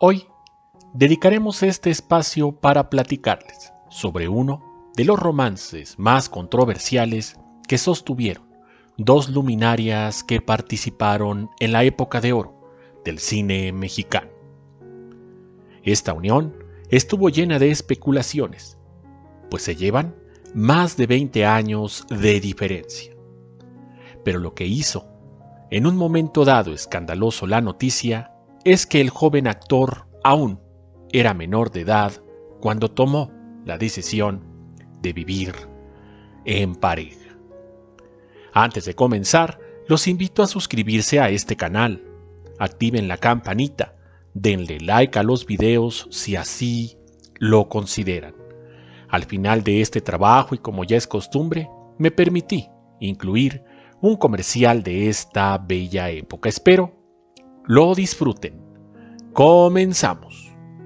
Hoy dedicaremos este espacio para platicarles sobre uno de los romances más controversiales que sostuvieron dos luminarias que participaron en la época de oro del cine mexicano. Esta unión estuvo llena de especulaciones, pues se llevan más de 20 años de diferencia. Pero lo que hizo en un momento dado escandaloso la noticia es que el joven actor aún era menor de edad cuando tomó la decisión de vivir en pareja. Antes de comenzar, los invito a suscribirse a este canal, activen la campanita, denle like a los videos si así lo consideran. Al final de este trabajo y como ya es costumbre, me permití incluir un comercial de esta bella época. Espero lo disfruten. Comenzamos.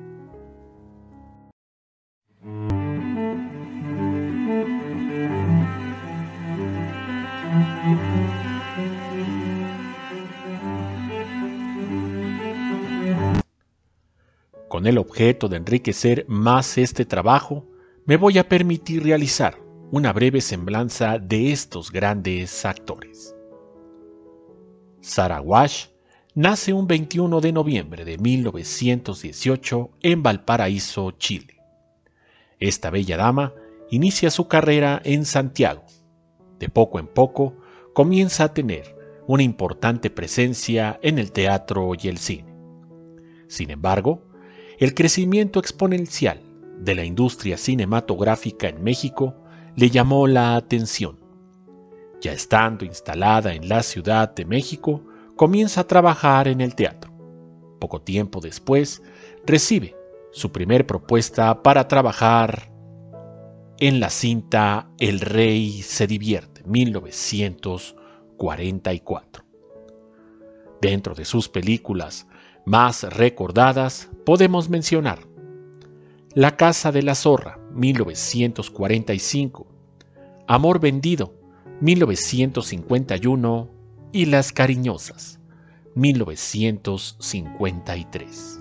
Con el objeto de enriquecer más este trabajo, me voy a permitir realizar una breve semblanza de estos grandes actores. Sara Wash nace un 21 de noviembre de 1918 en Valparaíso, Chile. Esta bella dama inicia su carrera en Santiago. De poco en poco comienza a tener una importante presencia en el teatro y el cine. Sin embargo, el crecimiento exponencial de la industria cinematográfica en México le llamó la atención. Ya estando instalada en la Ciudad de México, comienza a trabajar en el teatro. Poco tiempo después, recibe su primer propuesta para trabajar en la cinta El Rey se divierte, 1944. Dentro de sus películas más recordadas podemos mencionar La Casa de la Zorra, 1945, Amor Vendido, 1951 y Las Cariñosas, 1953.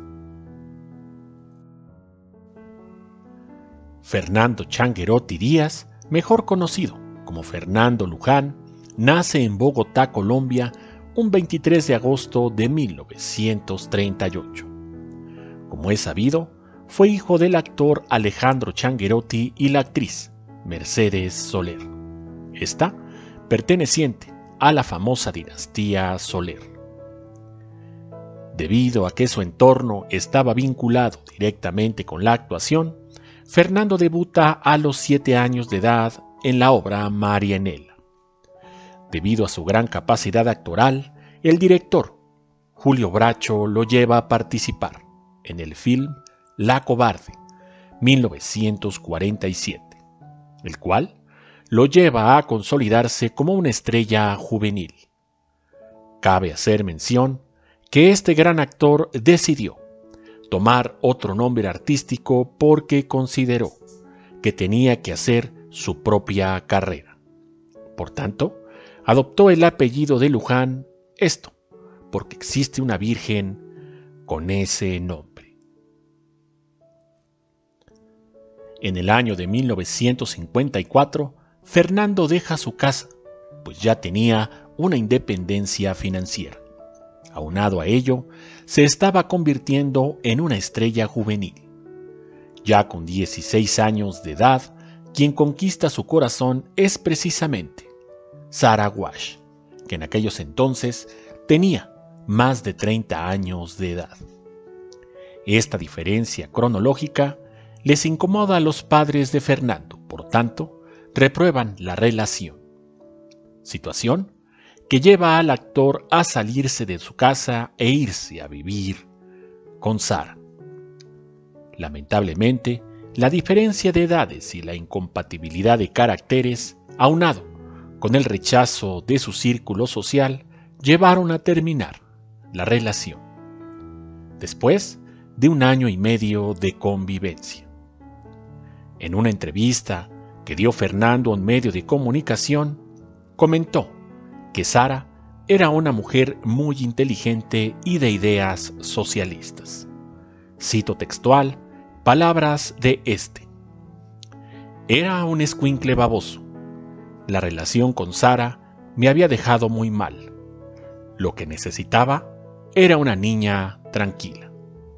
Fernando Changuerotti Díaz, mejor conocido como Fernando Luján, nace en Bogotá, Colombia, un 23 de agosto de 1938. Como es sabido, fue hijo del actor Alejandro Changuerotti y la actriz Mercedes Soler, esta perteneciente a la famosa dinastía Soler. Debido a que su entorno estaba vinculado directamente con la actuación, Fernando debuta a los 7 años de edad en la obra Marianela. Debido a su gran capacidad actoral, el director Julio Bracho lo lleva a participar en el film La Cobarde, 1947, el cual lo lleva a consolidarse como una estrella juvenil. Cabe hacer mención que este gran actor decidió tomar otro nombre artístico porque consideró que tenía que hacer su propia carrera. Por tanto, adoptó el apellido de Luján, esto porque existe una virgen con ese nombre. En el año de 1954, Fernando deja su casa, pues ya tenía una independencia financiera. Aunado a ello, se estaba convirtiendo en una estrella juvenil. Ya con 16 años de edad, quien conquista su corazón es precisamente Sara Wash, que en aquellos entonces tenía más de 30 años de edad. Esta diferencia cronológica les incomoda a los padres de Fernando, por tanto, reprueban la relación. Situación que lleva al actor a salirse de su casa e irse a vivir con Sara. Lamentablemente, la diferencia de edades y la incompatibilidad de caracteres, aunado con el rechazo de su círculo social, llevaron a terminar la relación, después de 1 año y medio de convivencia. En una entrevista que dio Fernando a un medio de comunicación, comentó que Sara era una mujer muy inteligente y de ideas socialistas. Cito textual, palabras de este. Era un escuincle baboso. La relación con Sara me había dejado muy mal. Lo que necesitaba era una niña tranquila.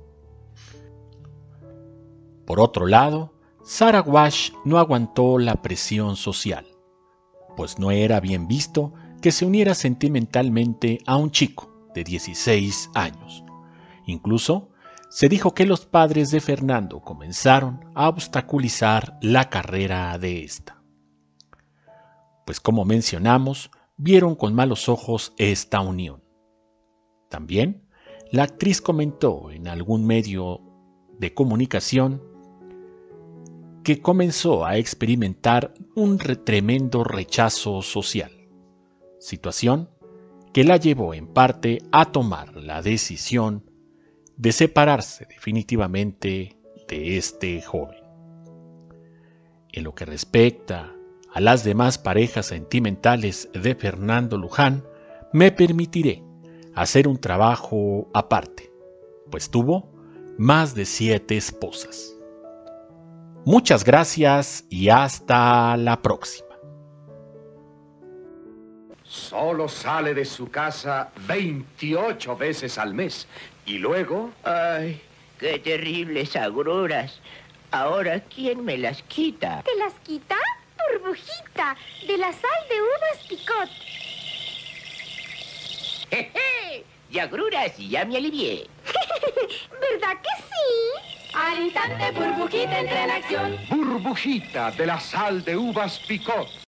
Por otro lado, Sarah Wash no aguantó la presión social, pues no era bien visto que se uniera sentimentalmente a un chico de 16 años. Incluso se dijo que los padres de Fernando comenzaron a obstaculizar la carrera de esta. Pues como mencionamos, vieron con malos ojos esta unión. También, la actriz comentó en algún medio de comunicación que comenzó a experimentar un tremendo rechazo social, situación que la llevó en parte a tomar la decisión de separarse definitivamente de este joven. En lo que respecta a las demás parejas sentimentales de Fernando Luján, me permitiré hacer un trabajo aparte, pues tuvo más de 7 esposas. Muchas gracias y hasta la próxima. Solo sale de su casa 28 veces al mes. Y luego... Ay, qué terribles agruras. Ahora, ¿quién me las quita? ¿Te las quita? Burbujita, de la sal de uvas Picot. ¡Jeje! Y agruras y ya me alivié. ¿Verdad que sí? Al instante, burbujita entra en acción. Burbujita de la sal de uvas Picot.